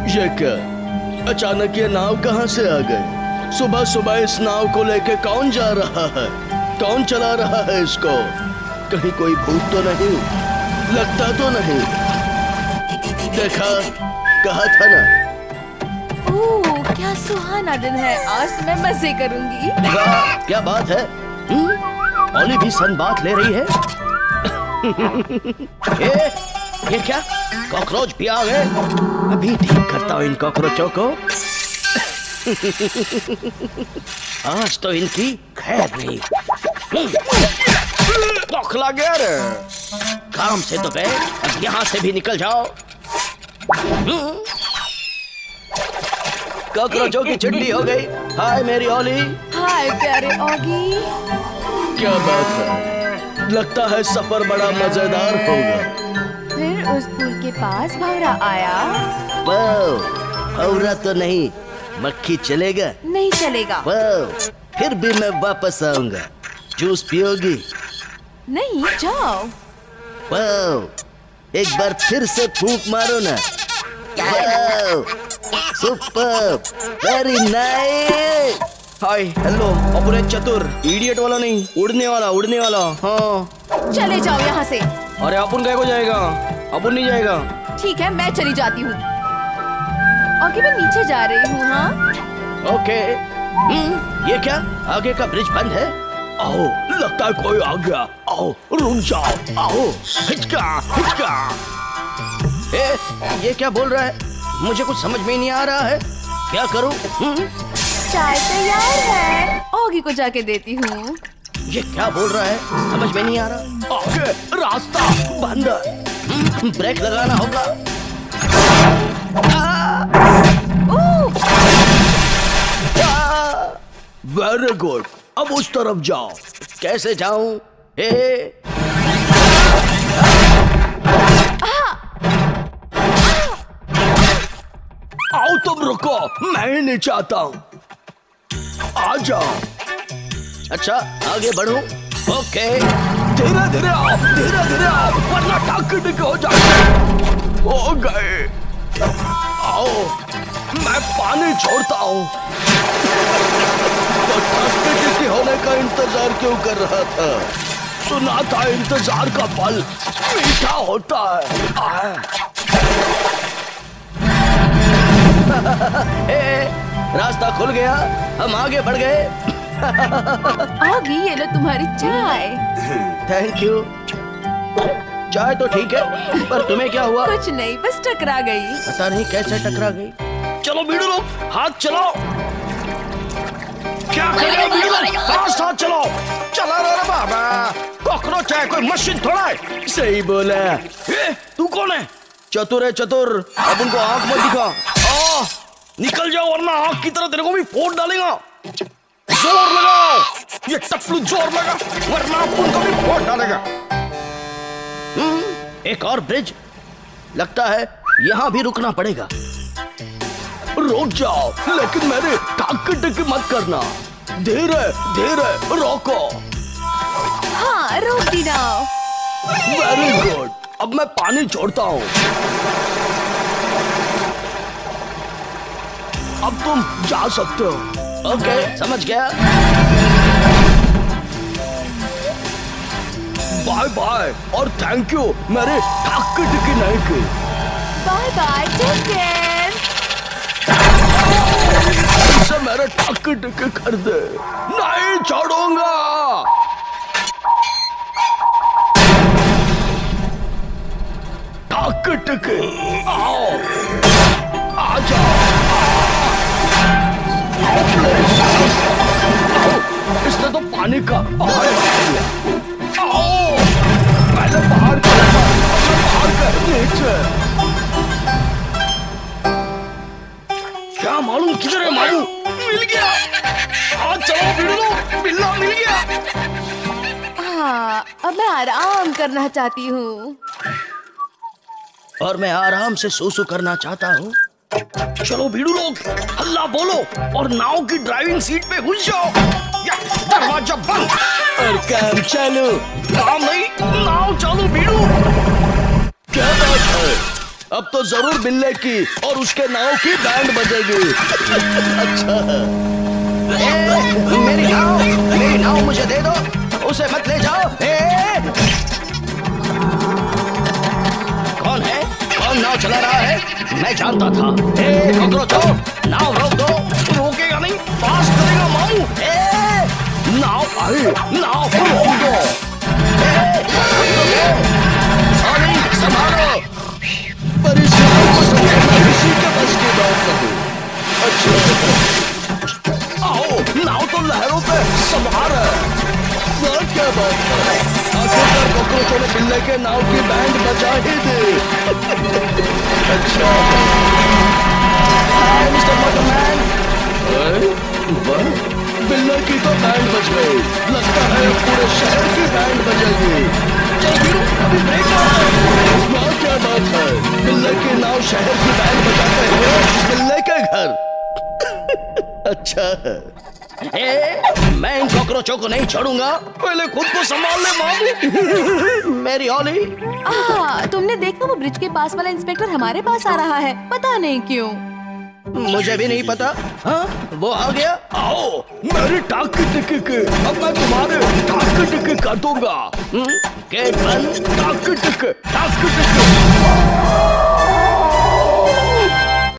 ये क्या? अचानक ये नाव कहाँ से आ गई? सुबह सुबह इस नाव को लेके कौन जा रहा है? कौन चला रहा है इसको? कहीं कोई भूत तो नहीं? लगता तो नहीं। देखा, कहा था ना। ओह, क्या सुहाना दिन है। आज तो मैं मजे करूंगी। क्या बात है? ओली भी सन बात ले रही है। ये क्या? कॉकरोच भी आ गए। अभी ठीक करता हूँ इन कॉकरोचों को। आज तो इनकी खैर नहीं। बौखला गया रे। काम से तो गए, अब यहाँ से भी निकल जाओ। कॉकरोचों की चिट्ठी हो गई। हाय मेरी ओली। हाय प्यारे ऑगी। क्या बात है? लगता है सफर बड़ा मजेदार होगा। फिर उस पुल के पास भौरा आया। भौरा तो नहीं, मक्खी चलेगा? नहीं चलेगा। फिर भी मैं वापस आऊंगा। जूस पियोगी? नहीं, जाओ। एक बार फिर से फूंक मारो ना। Super, very nice. Hi, hello. अपने चतुर, इडियट वाला नहीं, उड़ने वाला। हाँ, चले जाओ यहाँ से। अरे अपन क्या को जाएगा? अपन नहीं जाएगा। ठीक है, मैं चली जाती हूँ। ओके, मैं नीचे जा रही हूँ। हाँ, ओके। ये क्या? आगे का ब्रिज बंद है। आओ, लगता है कोई आ गया। आओ, रुक जाओ। आओ, हिचका। ये क्या बोल रहा है? मुझे कुछ समझ में नहीं आ रहा है। क्या करूं? चाय तैयार है। ऑगी को जाके देती हूँ। ये क्या बोल रहा है? समझ में नहीं आ रहा। आगे रास्ता बंद है। ब्रेक लगाना होगा। Very good. अब उस तरफ जाओ। कैसे जाऊं? आओ, तुम रुको, मैं ही नहीं चाहता हूँ। आ जाओ। अच्छा, आगे बढ़ो। ओके, धीरे धीरे आओ, वरना टाक हो जाए। हो गए। आओ, मैं पानी छोड़ता हूँ। तो टाक होने का इंतजार क्यों कर रहा था? सुना था इंतजार का फल मीठा होता है। रास्ता खुल गया, हम आगे बढ़ गए। ऑगी, ये लो तुम्हारी चाय। Thank you. चाय तो ठीक है, पर तुम्हें क्या हुआ? कुछ नहीं, बस टकरा गई। पता नहीं कैसे टकरा गई। चलो बीड़ू लोग, हाथ चलाओ। क्या कर रहे हो बीड़ू लोग? साथ चलो। चला रहा बाबा। कॉकरोच है, कोई मशीन थोड़ा है। सही बोला। तू कौन है? चतुर है, चतुर। अब उनको आंख मत दिखा। निकल जाओ, वरना आंख की तरह तेरे को भी फोड़ डालेगा। जोर लगाओ। ये टप्पू जोर लगा, वरना उनको भी फोड़ डालेगा। एक और ब्रिज। लगता है यहाँ भी रुकना पड़ेगा। रुक जाओ, लेकिन मेरे टाक मत करना। धीरे धीरे रोको। हाँ, रोक दी ना। Very good. अब मैं पानी छोड़ता हूँ। अब तुम जा सकते हो। ओके, समझ गया। बाय बाय और थैंक यू मेरे टाक नहीं की। Bye bye, take care. इसे मेरे टाक कर दे। नहीं छोड़ूंगा। टाक आओ, आ जाओ। इसने तो पानी का पहाड़ बना दिया। आओ, पहले बाहर नीचे। क्या मालूम किधर है? मालूम मिल गया। आज चलो बिल्लो, बिल्ला मिल गया। हाँ, अब मैं आराम करना चाहती हूँ। और मैं आराम से सूसू करना चाहता हूँ। चलो भीड़ू लोग, हल्ला बोलो और नाव की ड्राइविंग सीट पे घुस जाओ। दरवाजा बंद और काम चालू। काम नहीं, नाव चालू। भीड़ू, क्या बात है? अब तो जरूर बिल्ले की और उसके नाव की बैंड बजेगी। अच्छा मेरी नाव मुझे दे दो, उसे मत ले जाओ। कौन है? कौन नाव चला रहा है? मैं जानता था। कॉकरोचो, नाव रोक दो। रोकेगा नहीं, पास करेगा माऊ। नाव रोक दो। संभालो, पर इस नाव को संभालना किसी के बस की बात नहीं। अच्छा आओ, नाव तो लहरों पे सवार है। क्या बात है, आखिरकार कॉकरोचों ने बिल्ले के नाव की बैंड बजा ही दी। अच्छा हाय मिस्टर मोटरमैन। बिल्ले की तो बैंड बज गई, लगता है पूरे शहर की बैंड बजेगी। चल वीरू, अभी ब्रेक मारो। क्या बात है, बिल्ले की नाव शहर की बैंड बजाते हुए बिल्ले के घर। अच्छा मैं इन कॉकरोचों को नहीं छोड़ूंगा, पहले खुद को संभाल ले मामू। मेरी ओली। तुमने देखा वो ब्रिज के पास वाला इंस्पेक्टर हमारे पास आ रहा है, पता नहीं क्यों। मुझे भी नहीं पता। हाँ वो आ गया। आओ मेरी टाक की टिक्की की, अब मैं तुम्हारे टाक की टिक्की कर दूंगा। गेट बंद, टाक की टिक्की, टाक की टिक्की।